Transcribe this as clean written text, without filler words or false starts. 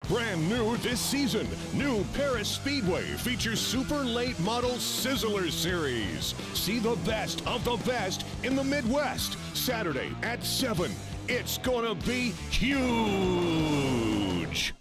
Brand new this season, new Paris Speedway features super late model Sizzler series. See the best of the best in the Midwest, Saturday at 7. It's gonna be huge.